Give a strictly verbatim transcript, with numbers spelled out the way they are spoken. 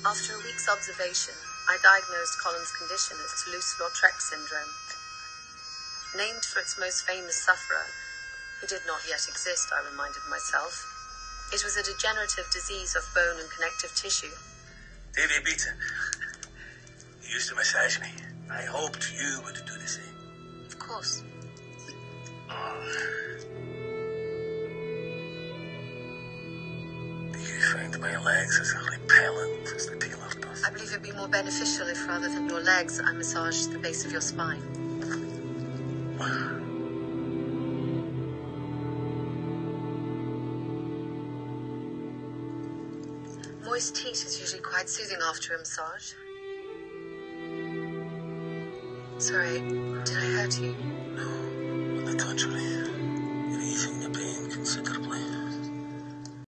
After a week's observation, I diagnosed Colum's condition as Toulouse-Lautrec syndrome. Named for its most famous sufferer, who did not yet exist, I reminded myself. It was a degenerative disease of bone and connective tissue. Davy Pizza. You used to massage me. I hoped you would do the same. Of course. Oh. You find my legs as a repellent as they peel off dust. I believe it'd be more beneficial if, rather than your legs, I massaged the base of your spine. Moist heat is usually quite soothing after a massage. Sorry, did I hurt you? No, on the contrary.